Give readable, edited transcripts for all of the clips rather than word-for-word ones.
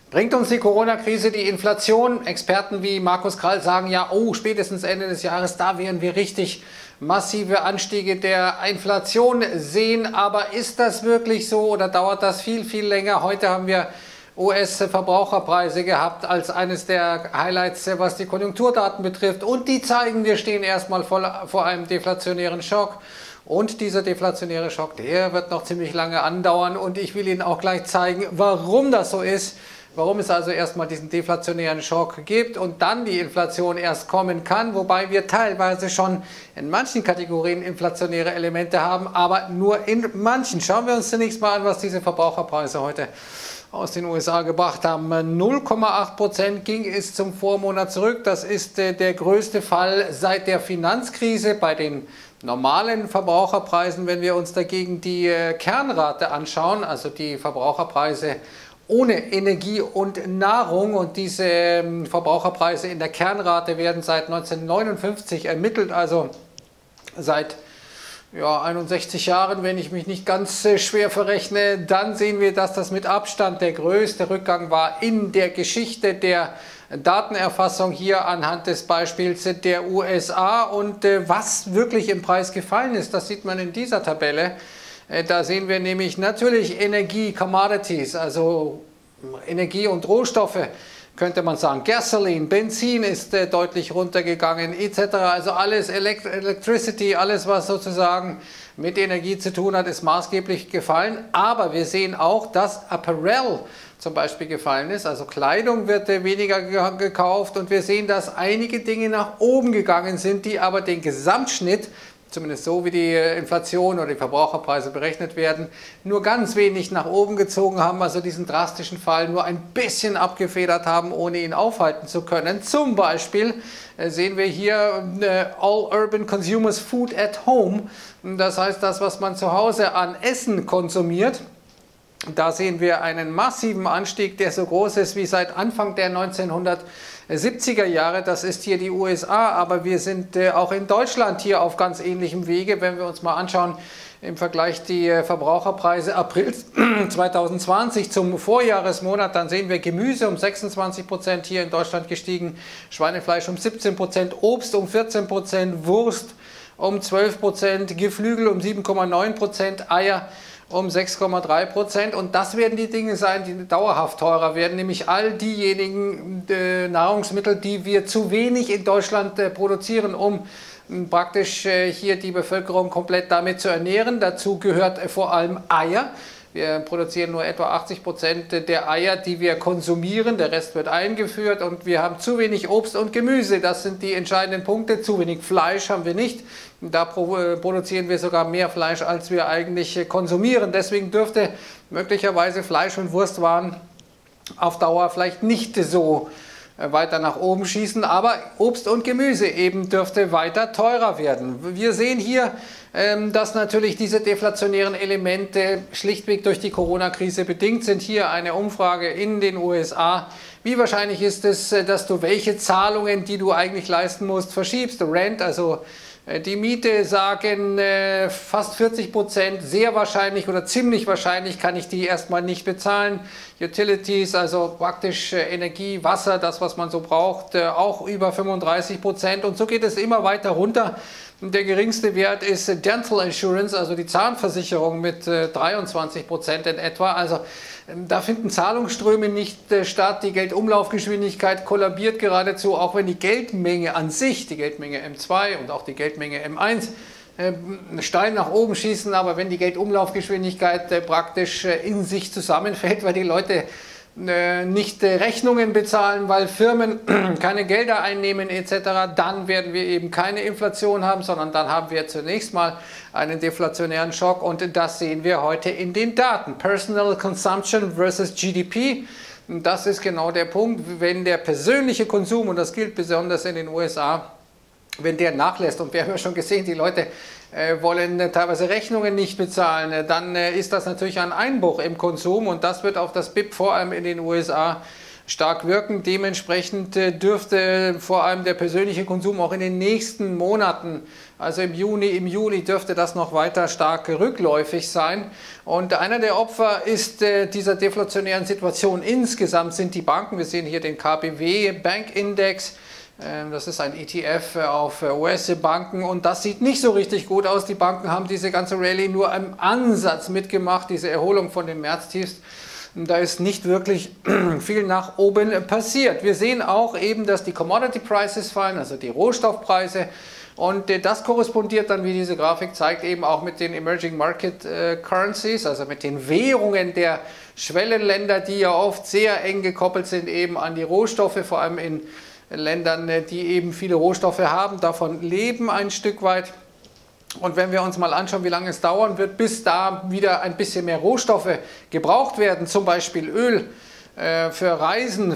Bringt uns die Corona-Krise die Inflation? Experten wie Markus Krall sagen ja, oh, spätestens Ende des Jahres, da werden wir richtig massive Anstiege der Inflation sehen. Aber ist das wirklich so oder dauert das viel, viel länger? Heute haben wir US-Verbraucherpreise gehabt als eines der Highlights, was die Konjunkturdaten betrifft. Und die zeigen, wir stehen erstmal vor einem deflationären Schock. Und dieser deflationäre Schock, der wird noch ziemlich lange andauern. Und ich will Ihnen auch gleich zeigen, warum das so ist. Warum es also erstmal diesen deflationären Schock gibt und dann die Inflation erst kommen kann, wobei wir teilweise schon in manchen Kategorien inflationäre Elemente haben, aber nur in manchen. Schauen wir uns zunächst mal an, was diese Verbraucherpreise heute aus den USA gebracht haben. 0,8% ging es zum Vormonat zurück. Das ist der größte Fall seit der Finanzkrise bei den normalen Verbraucherpreisen. Wenn wir uns dagegen die Kernrate anschauen, also die Verbraucherpreise ohne Energie und Nahrung, und diese Verbraucherpreise in der Kernrate werden seit 1959 ermittelt, also seit 61 Jahren, wenn ich mich nicht ganz schwer verrechne, dann sehen wir, dass das mit Abstand der größte Rückgang war in der Geschichte der Datenerfassung, hier anhand des Beispiels der USA. Und was wirklich im Preis gefallen ist, das sieht man in dieser Tabelle. Da sehen wir nämlich natürlich Energie, Commodities, also Energie und Rohstoffe, könnte man sagen. Gasoline, Benzin ist deutlich runtergegangen, etc. Also alles, Electricity, alles was sozusagen mit Energie zu tun hat, ist maßgeblich gefallen. Aber wir sehen auch, dass Apparel zum Beispiel gefallen ist, also Kleidung wird weniger gekauft, und wir sehen, dass einige Dinge nach oben gegangen sind, die aber den Gesamtschnitt, zumindest so wie die Inflation oder die Verbraucherpreise berechnet werden, nur ganz wenig nach oben gezogen haben, also diesen drastischen Fall nur ein bisschen abgefedert haben, ohne ihn aufhalten zu können. Zum Beispiel sehen wir hier All Urban Consumers Food at Home, das heißt das, was man zu Hause an Essen konsumiert. Da sehen wir einen massiven Anstieg, der so groß ist wie seit Anfang der 1970er Jahre. Das ist hier die USA, aber wir sind auch in Deutschland hier auf ganz ähnlichem Wege. Wenn wir uns mal anschauen, im Vergleich die Verbraucherpreise April 2020 zum Vorjahresmonat, dann sehen wir Gemüse um 26% hier in Deutschland gestiegen, Schweinefleisch um 17%, Obst um 14%, Wurst um 12%, Geflügel um 7,9%, Eier um 6,3%, und das werden die Dinge sein, die dauerhaft teurer werden, nämlich all diejenigen Nahrungsmittel, die wir zu wenig in Deutschland produzieren, um praktisch hier die Bevölkerung komplett damit zu ernähren. Dazu gehört vor allem Eier. Wir produzieren nur etwa 80% der Eier, die wir konsumieren, der Rest wird eingeführt, und wir haben zu wenig Obst und Gemüse. Das sind die entscheidenden Punkte. Zu wenig Fleisch haben wir nicht. Da produzieren wir sogar mehr Fleisch, als wir eigentlich konsumieren. Deswegen dürfte möglicherweise Fleisch- und Wurstwaren auf Dauer vielleicht nicht so weiter nach oben schießen, aber Obst und Gemüse eben dürfte weiter teurer werden. Wir sehen hier, dass natürlich diese deflationären Elemente schlichtweg durch die Corona-Krise bedingt sind. Hier eine Umfrage in den USA. Wie wahrscheinlich ist es, dass du welche Zahlungen, die du eigentlich leisten musst, verschiebst? Rent, also die Miete, sagen fast 40%, sehr wahrscheinlich oder ziemlich wahrscheinlich kann ich die erstmal nicht bezahlen. Utilities, also praktisch Energie, Wasser, das was man so braucht, auch über 35%, und so geht es immer weiter runter. Der geringste Wert ist Dental Insurance, also die Zahnversicherung mit 23% in etwa. Also da finden Zahlungsströme nicht statt, die Geldumlaufgeschwindigkeit kollabiert geradezu, auch wenn die Geldmenge an sich, die Geldmenge M2 und auch die Geldmenge M1, steil nach oben schießen, aber wenn die Geldumlaufgeschwindigkeit praktisch in sich zusammenfällt, weil die Leute nicht Rechnungen bezahlen, weil Firmen keine Gelder einnehmen etc., dann werden wir eben keine Inflation haben, sondern dann haben wir zunächst mal einen deflationären Schock, und das sehen wir heute in den Daten. Personal Consumption versus GDP, das ist genau der Punkt. Wenn der persönliche Konsum, und das gilt besonders in den USA, wenn der nachlässt, und wir haben ja schon gesehen, die Leute wollen teilweise Rechnungen nicht bezahlen, dann ist das natürlich ein Einbruch im Konsum, und das wird auf das BIP vor allem in den USA stark wirken. Dementsprechend dürfte vor allem der persönliche Konsum auch in den nächsten Monaten, also im Juni, im Juli, dürfte das noch weiter stark rückläufig sein. Und einer der Opfer ist dieser deflationären Situation insgesamt sind die Banken. Wir sehen hier den KBW Bank Index. Das ist ein ETF auf US-Banken und das sieht nicht so richtig gut aus. Die Banken haben diese ganze Rallye nur im Ansatz mitgemacht, diese Erholung von den Märztiefs. Da ist nicht wirklich viel nach oben passiert. Wir sehen auch eben, dass die Commodity Prices fallen, also die Rohstoffpreise. Und das korrespondiert dann, wie diese Grafik zeigt, eben auch mit den Emerging Market Currencies, also mit den Währungen der Schwellenländer, die ja oft sehr eng gekoppelt sind eben an die Rohstoffe, vor allem in Ländern, die eben viele Rohstoffe haben, davon leben ein Stück weit. Und wenn wir uns mal anschauen, wie lange es dauern wird, bis da wieder ein bisschen mehr Rohstoffe gebraucht werden, zum Beispiel Öl für Reisen,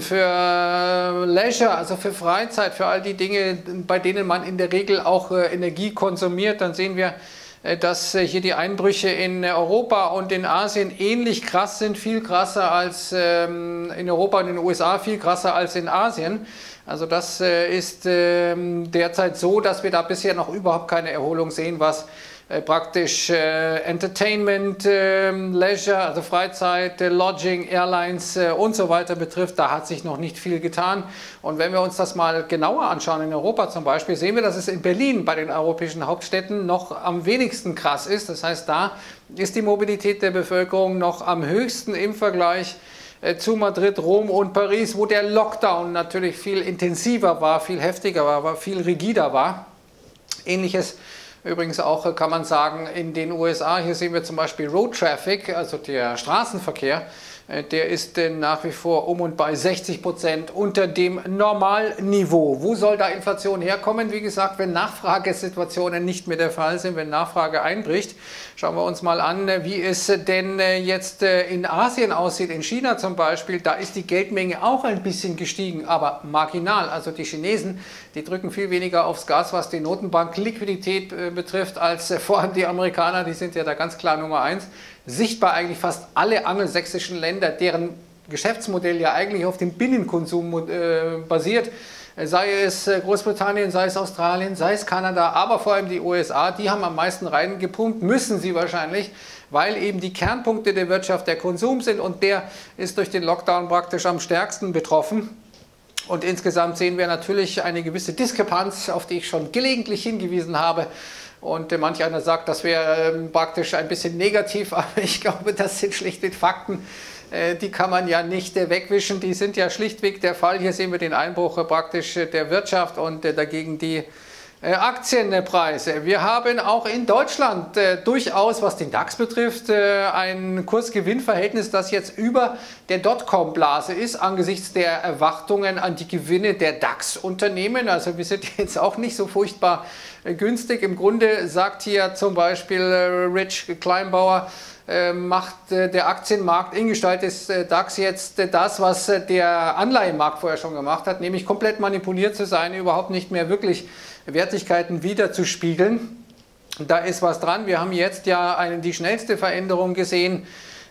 für Leisure, also für Freizeit, für all die Dinge, bei denen man in der Regel auch Energie konsumiert, dann sehen wir, dass hier die Einbrüche in Europa und in Asien ähnlich krass sind, viel krasser als in Europa und in den USA, viel krasser als in Asien. Also das ist derzeit so, dass wir da bisher noch überhaupt keine Erholung sehen, was praktisch Entertainment, Leisure, also Freizeit, Lodging, Airlines und so weiter betrifft. Da hat sich noch nicht viel getan. Und wenn wir uns das mal genauer anschauen, in Europa zum Beispiel, sehen wir, dass es in Berlin bei den europäischen Hauptstädten noch am wenigsten krass ist. Das heißt, da ist die Mobilität der Bevölkerung noch am höchsten im Vergleich zu Madrid, Rom und Paris, wo der Lockdown natürlich viel intensiver war, viel heftiger war, viel rigider war. Ähnliches übrigens auch kann man sagen in den USA. Hier sehen wir zum Beispiel Road Traffic, also der Straßenverkehr. Der ist nach wie vor um und bei 60% unter dem Normalniveau. Wo soll da Inflation herkommen? Wie gesagt, wenn Nachfragesituationen nicht mehr der Fall sind, wenn Nachfrage einbricht. Schauen wir uns mal an, wie es denn jetzt in Asien aussieht, in China zum Beispiel. Da ist die Geldmenge auch ein bisschen gestiegen, aber marginal. Also die Chinesen, die drücken viel weniger aufs Gas, was die Notenbankliquidität betrifft, als vor allem die Amerikaner. Die sind ja da ganz klar Nummer 1. Sichtbar eigentlich fast alle angelsächsischen Länder, deren Geschäftsmodell ja eigentlich auf dem Binnenkonsum basiert, sei es Großbritannien, sei es Australien, sei es Kanada, aber vor allem die USA, die haben am meisten reingepumpt, müssen sie wahrscheinlich, weil eben die Kernpunkte der Wirtschaft der Konsum sind und der ist durch den Lockdown praktisch am stärksten betroffen. Und insgesamt sehen wir natürlich eine gewisse Diskrepanz, auf die ich schon gelegentlich hingewiesen habe. Und manch einer sagt, das wäre praktisch ein bisschen negativ, aber ich glaube, das sind schlichtweg Fakten, die kann man ja nicht wegwischen, die sind ja schlichtweg der Fall. Hier sehen wir den Einbruch praktisch der Wirtschaft und dagegen die Aktienpreise. Wir haben auch in Deutschland durchaus, was den DAX betrifft, ein Kurs-Gewinn-Verhältnis, das jetzt über der Dotcom-Blase ist, angesichts der Erwartungen an die Gewinne der DAX-Unternehmen. Also wir sind jetzt auch nicht so furchtbar günstig. Im Grunde sagt hier zum Beispiel Rich Kleinbauer, macht der Aktienmarkt in Gestalt des DAX jetzt das, was der Anleihenmarkt vorher schon gemacht hat, nämlich komplett manipuliert zu sein, überhaupt nicht mehr wirklich Wertigkeiten wiederzuspiegeln. Da ist was dran. Wir haben jetzt ja die schnellste Veränderung gesehen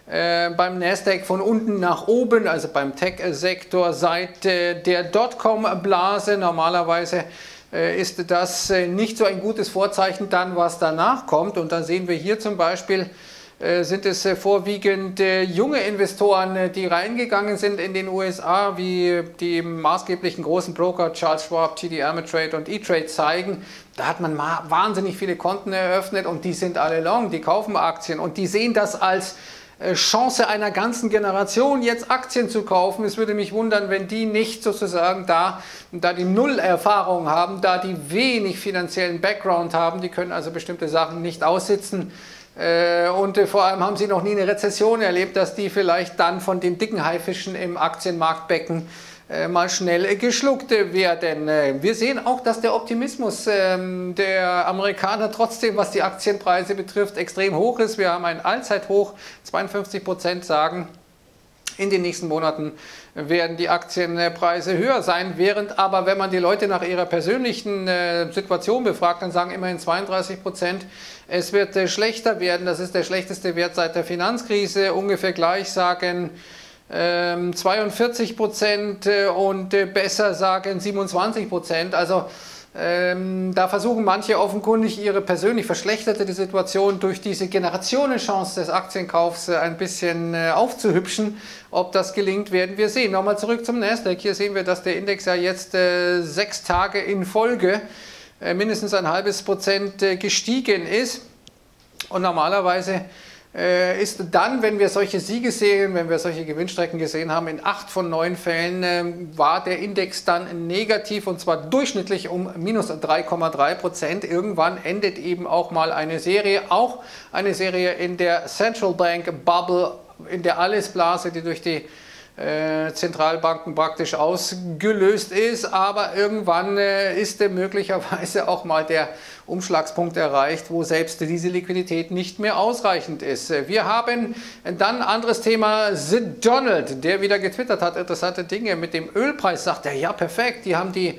beim Nasdaq von unten nach oben, also beim Tech-Sektor seit der Dotcom-Blase. Normalerweise ist das nicht so ein gutes Vorzeichen dann, was danach kommt. Und dann sehen wir hier zum Beispiel, sind es vorwiegend junge Investoren, die reingegangen sind in den USA, wie die maßgeblichen großen Broker Charles Schwab, TD Ameritrade und E-Trade zeigen. Da hat man wahnsinnig viele Konten eröffnet und die sind alle long, die kaufen Aktien und die sehen das als Chance einer ganzen Generation, jetzt Aktien zu kaufen. Es würde mich wundern, wenn die nicht sozusagen da die Null-Erfahrung haben, da die wenig finanziellen Background haben, die können also bestimmte Sachen nicht aussitzen. Und vor allem haben sie noch nie eine Rezession erlebt, dass die vielleicht dann von den dicken Haifischen im Aktienmarktbecken mal schnell geschluckt werden. Wir sehen auch, dass der Optimismus der Amerikaner trotzdem, was die Aktienpreise betrifft, extrem hoch ist. Wir haben ein Allzeithoch, 52% sagen, in den nächsten Monaten werden die Aktienpreise höher sein, während aber, wenn man die Leute nach ihrer persönlichen Situation befragt, dann sagen immerhin 32%, es wird schlechter werden, das ist der schlechteste Wert seit der Finanzkrise, ungefähr gleich sagen 42% und besser sagen 27%. Also da versuchen manche offenkundig ihre persönlich verschlechterte Situation durch diese Generationenchance des Aktienkaufs ein bisschen aufzuhübschen. Ob das gelingt, werden wir sehen. Nochmal zurück zum Nasdaq. Hier sehen wir, dass der Index ja jetzt 6 Tage in Folge mindestens ein halbes Prozent gestiegen ist. Und normalerweise ist dann, wenn wir solche Siegesserien, wenn wir solche Gewinnstrecken gesehen haben, in 8 von 9 Fällen war der Index dann negativ und zwar durchschnittlich um minus 3,3%. Irgendwann endet eben auch mal eine Serie, auch eine Serie in der Central Bank Bubble, in der Allesblase, die durch die Zentralbanken praktisch ausgelöst ist, aber irgendwann ist möglicherweise auch mal der Umschlagspunkt erreicht, wo selbst diese Liquidität nicht mehr ausreichend ist. Wir haben dann ein anderes Thema, The Donald, der wieder getwittert hat, interessante Dinge mit dem Ölpreis, sagt er, ja perfekt, die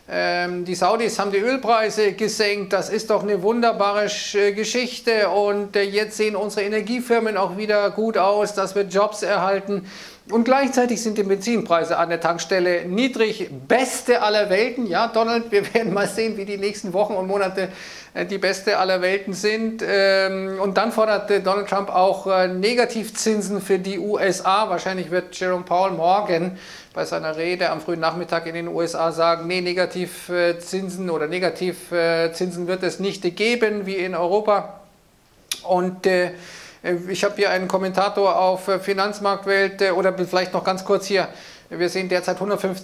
Saudis haben die Ölpreise gesenkt, das ist doch eine wunderbare Geschichte und jetzt sehen unsere Energiefirmen auch wieder gut aus, dass wir Jobs erhalten. Und gleichzeitig sind die Benzinpreise an der Tankstelle niedrig, beste aller Welten. Ja, Donald, wir werden mal sehen, wie die nächsten Wochen und Monate die beste aller Welten sind. Und dann fordert Donald Trump auch Negativzinsen für die USA. Wahrscheinlich wird Jerome Powell morgen bei seiner Rede am frühen Nachmittag in den USA sagen, nee, Negativzinsen oder Negativzinsen wird es nicht geben wie in Europa. Und ich habe hier einen Kommentator auf Finanzmarktwelt oder vielleicht noch ganz kurz hier. Wir sehen derzeit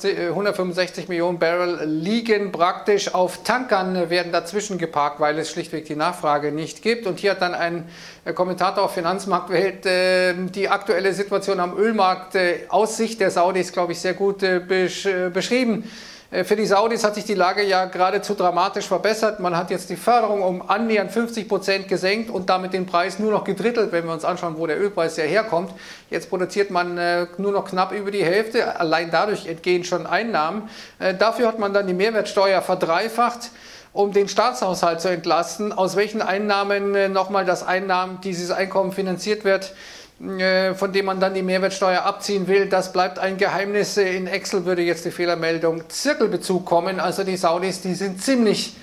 165 Millionen Barrel liegen praktisch auf Tankern, werden dazwischen geparkt, weil es schlichtweg die Nachfrage nicht gibt. Und hier hat dann ein Kommentator auf Finanzmarktwelt die aktuelle Situation am Ölmarkt aus Sicht der Saudis, glaube ich, sehr gut beschrieben. Für die Saudis hat sich die Lage ja geradezu dramatisch verbessert. Man hat jetzt die Förderung um annähernd 50% gesenkt und damit den Preis nur noch gedrittelt, wenn wir uns anschauen, wo der Ölpreis ja herkommt. Jetzt produziert man nur noch knapp über die Hälfte. Allein dadurch entgehen schon Einnahmen. Dafür hat man dann die Mehrwertsteuer verdreifacht, um den Staatshaushalt zu entlasten. Aus welchen Einnahmen nochmal dieses Einkommen finanziert wird, von dem man dann die Mehrwertsteuer abziehen will, das bleibt ein Geheimnis. In Excel würde jetzt die Fehlermeldung Zirkelbezug kommen. Also die Saudis, die sind ziemlich,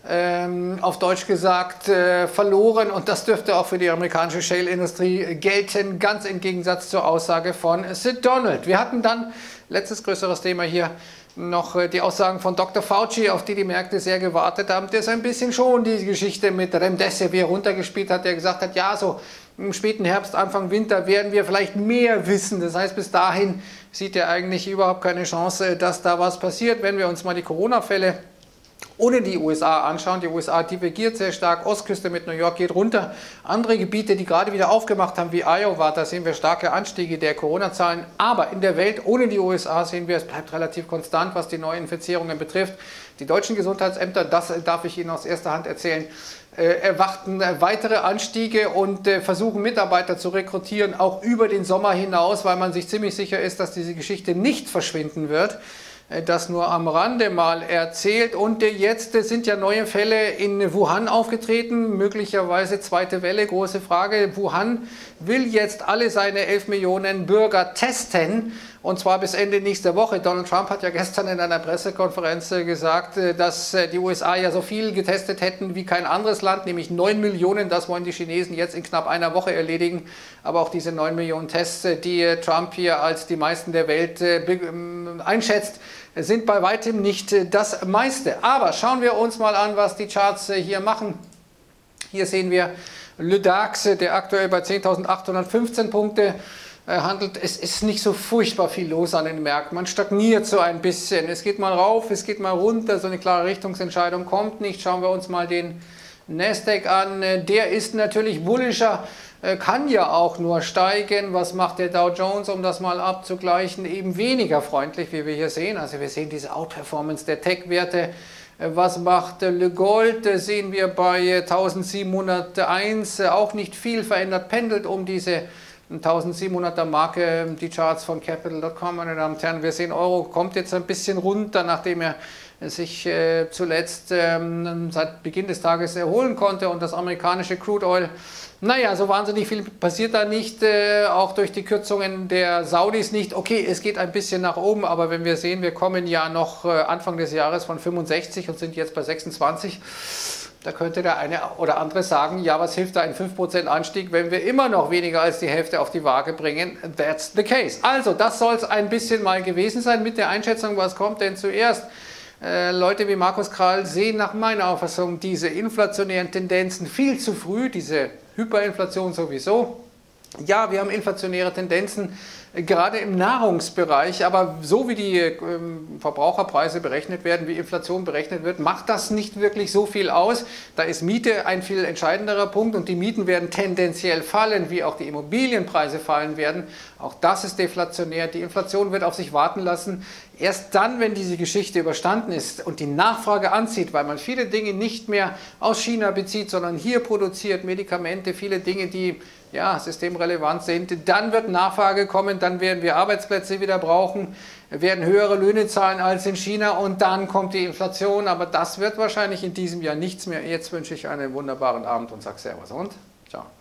auf Deutsch gesagt, verloren. Und das dürfte auch für die amerikanische Shale-Industrie gelten, ganz im Gegensatz zur Aussage von The Donald. Wir hatten dann, letztes größeres Thema hier, noch die Aussagen von Dr. Fauci, auf die die Märkte sehr gewartet haben, der so ein bisschen schon die Geschichte mit Remdesivir runtergespielt hat, der gesagt hat, ja, so im späten Herbst, Anfang Winter werden wir vielleicht mehr wissen. Das heißt, bis dahin sieht er eigentlich überhaupt keine Chance, dass da was passiert. Wenn wir uns mal die Corona-Fälle ohne die USA anschauen, die USA divergiert sehr stark, Ostküste mit New York geht runter. Andere Gebiete, die gerade wieder aufgemacht haben, wie Iowa, da sehen wir starke Anstiege der Corona-Zahlen. Aber in der Welt ohne die USA sehen wir, es bleibt relativ konstant, was die Neuinfizierungen betrifft. Die deutschen Gesundheitsämter, das darf ich Ihnen aus erster Hand erzählen, erwarten weitere Anstiege und versuchen Mitarbeiter zu rekrutieren, auch über den Sommer hinaus, weil man sich ziemlich sicher ist, dass diese Geschichte nicht verschwinden wird. Das nur am Rande mal erzählt. Und jetzt sind ja neue Fälle in Wuhan aufgetreten, möglicherweise zweite Welle, große Frage. Wuhan will jetzt alle seine 11 Millionen Bürger testen, und zwar bis Ende nächster Woche. Donald Trump hat ja gestern in einer Pressekonferenz gesagt, dass die USA ja so viel getestet hätten wie kein anderes Land, nämlich 9 Millionen. Das wollen die Chinesen jetzt in knapp einer Woche erledigen. Aber auch diese 9 Millionen Tests, die Trump hier als die meisten der Welt einschätzt, sind bei weitem nicht das meiste. Aber schauen wir uns mal an, was die Charts hier machen. Hier sehen wir Le DAX, der aktuell bei 10.815 Punkte handelt. Es ist nicht so furchtbar viel los an den Märkten. Man stagniert so ein bisschen. Es geht mal rauf, es geht mal runter. So eine klare Richtungsentscheidung kommt nicht. Schauen wir uns mal den Nasdaq an. Der ist natürlich bullischer, kann ja auch nur steigen. Was macht der Dow Jones, um das mal abzugleichen? Eben weniger freundlich, wie wir hier sehen. Also wir sehen diese Outperformance der Tech-Werte. Was macht Le Gold? Sehen wir bei 1701, auch nicht viel verändert, pendelt um diese 1700er Marke, die Charts von Capital.com, meine Damen und Herren. Wir sehen, Euro kommt jetzt ein bisschen runter, nachdem er sich zuletzt seit Beginn des Tages erholen konnte, und das amerikanische Crude Oil, naja, so wahnsinnig viel passiert da nicht, auch durch die Kürzungen der Saudis nicht. Okay, es geht ein bisschen nach oben, aber wenn wir sehen, wir kommen ja noch Anfang des Jahres von 65 und sind jetzt bei 26, da könnte der eine oder andere sagen, ja, was hilft da ein 5% Anstieg, wenn wir immer noch weniger als die Hälfte auf die Waage bringen? That's the case. Also, das soll es ein bisschen mal gewesen sein mit der Einschätzung, was kommt denn zuerst. Leute wie Markus Krall sehen nach meiner Auffassung diese inflationären Tendenzen viel zu früh, diese Hyperinflation sowieso. Ja, wir haben inflationäre Tendenzen, gerade im Nahrungsbereich, aber so wie die Verbraucherpreise berechnet werden, wie Inflation berechnet wird, macht das nicht wirklich so viel aus. Da ist Miete ein viel entscheidenderer Punkt, und die Mieten werden tendenziell fallen, wie auch die Immobilienpreise fallen werden. Auch das ist deflationär. Die Inflation wird auf sich warten lassen. Erst dann, wenn diese Geschichte überstanden ist und die Nachfrage anzieht, weil man viele Dinge nicht mehr aus China bezieht, sondern hier produziert, Medikamente, viele Dinge, die ja, systemrelevant sind, dann wird Nachfrage kommen, dann werden wir Arbeitsplätze wieder brauchen, werden höhere Löhne zahlen als in China, und dann kommt die Inflation, aber das wird wahrscheinlich in diesem Jahr nichts mehr. Jetzt wünsche ich einen wunderbaren Abend und sage Servus und ciao.